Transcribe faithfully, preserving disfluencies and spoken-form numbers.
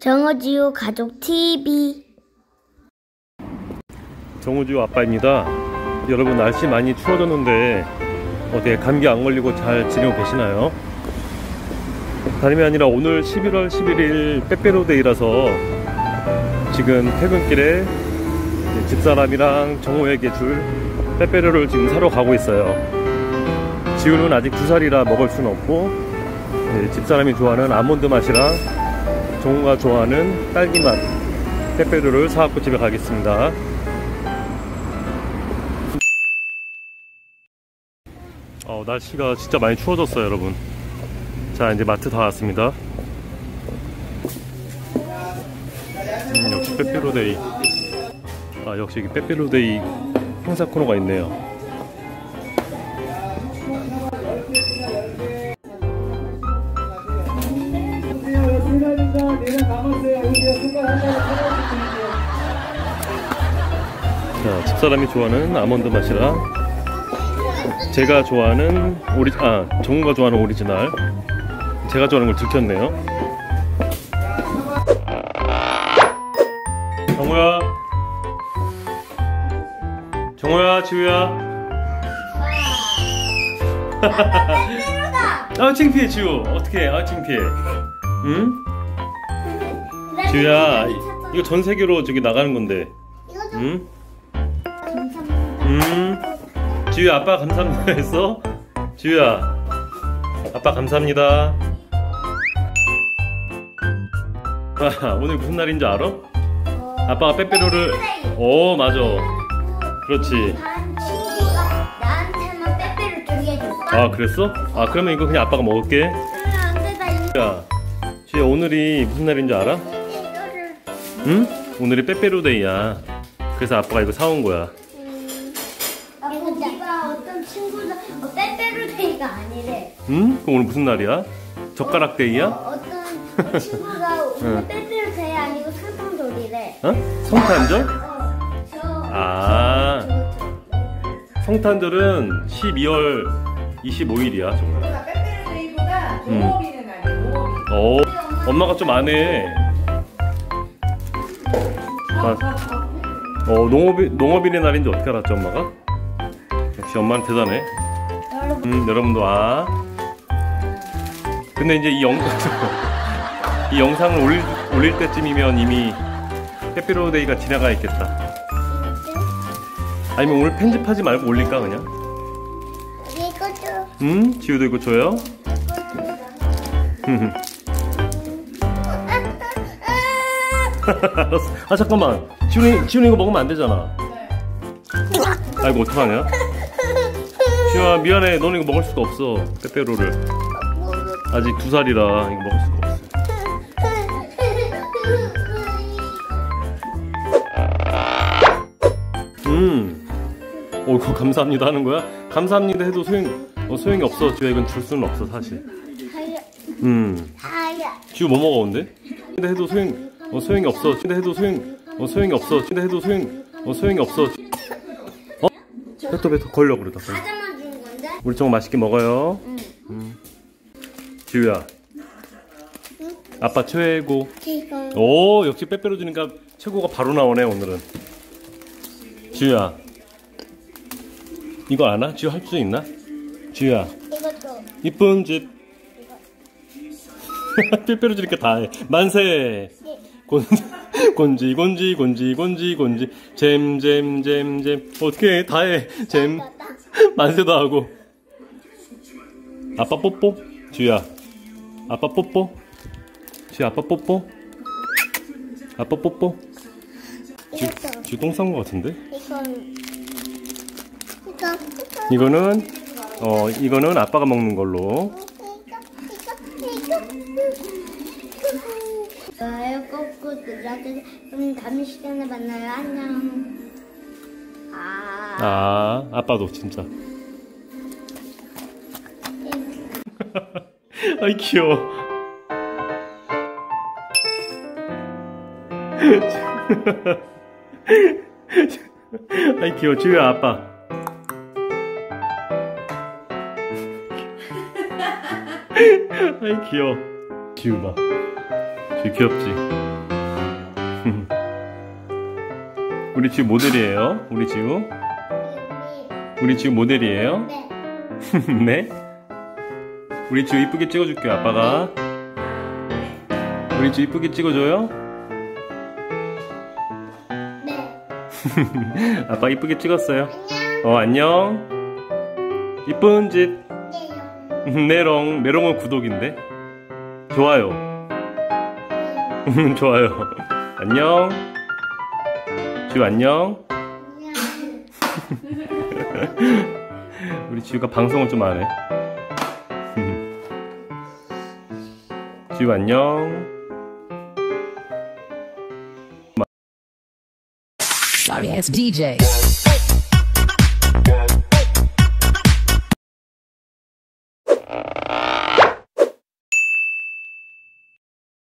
정우지우 가족 티비. 정우지우 아빠입니다. 여러분, 날씨 많이 추워졌는데 어때, 감기 안 걸리고 잘 지내고 계시나요? 다름이 아니라 오늘 십일월 십일일 빼빼로데이라서 지금 퇴근길에 집사람이랑 정우에게 줄 빼빼로를 지금 사러 가고 있어요. 지우는 아직 두 살이라 먹을 수는 없고, 네, 집사람이 좋아하는 아몬드 맛이랑 정우가 좋아하는 딸기 맛 빼빼로를 사갖고 집에 가겠습니다. 어, 날씨가 진짜 많이 추워졌어요, 여러분. 자, 이제 마트 다 왔습니다. 음, 역시 빼빼로데이. 아, 역시 여기 빼빼로데이 행사 코너가 있네요. 자, 집사람이 좋아하는 아몬드 맛이랑 제가 좋아하는 오리, 아, 정우가 좋아하는 오리지널, 제가 좋아하는 걸 들켰네요. 정우야, 정우야, 지우야. 아, 창피해, 지우. 어떡해, 아, 창피해. 응? 지우야, 이거 전 세계로 저기 나가는 건데. 응? 음. 지우야, 아빠 감사합니다 했어? 지우야, 아빠 감사합니다. 아, 오늘 무슨 날인 줄 알아? 아빠가 빼빼로를, 오, 맞아. 그렇지. 친구가 나한테만 빼빼로 두 개 줬어. 아, 그랬어? 아, 그러면 이거 그냥 아빠가 먹을게. 야, 지우야, 오늘이 무슨 날인 줄 알아? 응? 오늘이 빼빼로데이야. 그래서 아빠가 이거 사온 거야. 어떤 친구들 어, 빼빼로데이가 아니래. 응? 그럼 오늘 무슨 날이야? 젓가락 데이야? 어, 어떤 친구가 오늘 빼빼로데이 아니고 성탄절이래. 어? 성탄절? 어, 저, 아, 저, 저, 성탄절은 십이월 이십오일이야, 정말. 빼빼로데이보다 농업인은 아니야, 농업인. 어, 엄마가 좀 안 해. 아, 어, 농업인, 농업인의 날인지 어떻게 알았지, 엄마가? 역시 엄마는 대단해. 음, 여러분도 아. 근데 이제 이 영, 이 영상을 올릴, 올릴 때쯤이면 이미 빼빼로데이가 지나가 있겠다. 아니면 오늘 편집하지 말고 올릴까, 그냥? 이것도. 음, 지우도 이거 줘요? 알았어. 아, 잠깐만. 지훈이, 지훈이 이거 먹으면 안 되잖아. 아이고, 어떡하냐? 지훈아, 미안해. 너는 이거 먹을 수가 없어. 빼빼로를. 아직 두 살이라 이거 먹을 수가 없어. 음. 오, 이거 감사합니다 하는 거야? 감사합니다 해도 소용, 어, 소용이 없어. 지훈아, 이건 줄 수는 없어, 사실. 음. 지훈 뭐 먹어, 근데? 근데 해도 소용, 어, 소용이 없어. 근데 해도 소용, 어, 소용이 없어. 근데 해도 소용, 어, 소용이 없어. 어? 뱉어, 뱉어. 걸려, 그러다. 과자만 준 건데? 우리 정말 맛있게 먹어요. 응. 음. 지우야. 응? 아빠 최고. 이거. 오, 역시 빼빼로 주니까 최고가 바로 나오네, 오늘은. 지우야. 이거 아나? 지우 할 수 있나? 지우야. 이것도. 이쁜 집. 빼빼로 주니까 다 해. 만세. 곤, 곤지, 곤지, 곤지, 곤지, 곤지. 잼, 잼, 잼, 잼. 어떻게 해? 다 해. 잼. 만세도 하고. 아빠 뽀뽀. 지우야. 아빠 뽀뽀. 지우 아빠 뽀뽀. 아빠 뽀뽀. 지우, 지우 똥 싼 거 같은데? 이건. 이거. 이거는, 어, 이거는 아빠가 먹는 걸로. 좋아요, 꾹꾹 눌러주세요. 그럼 다음 시간에 만나요. 안녕. 아. 아, 아빠도 진짜. 아이, 귀여워. 아이, 귀여워. 지우야, 아빠. 아이 귀여워. 지우 봐. 지우 귀엽지? 우리 지우 모델이에요. 우리 지우. 우리 지우 모델이에요. 네. 네. 우리 지우 이쁘게 찍어줄게요. 아빠가. 우리 지우 이쁘게 찍어줘요. 네. 아빠 이쁘게 찍었어요. 어 안녕. 이쁜 짓. 메롱. 메롱은 구독인데. 좋아요. 좋아요. 안녕. 지우 안녕. 우리 지우가 방송을 좀 안 해. 지우 안녕. Sorry ass D J. 아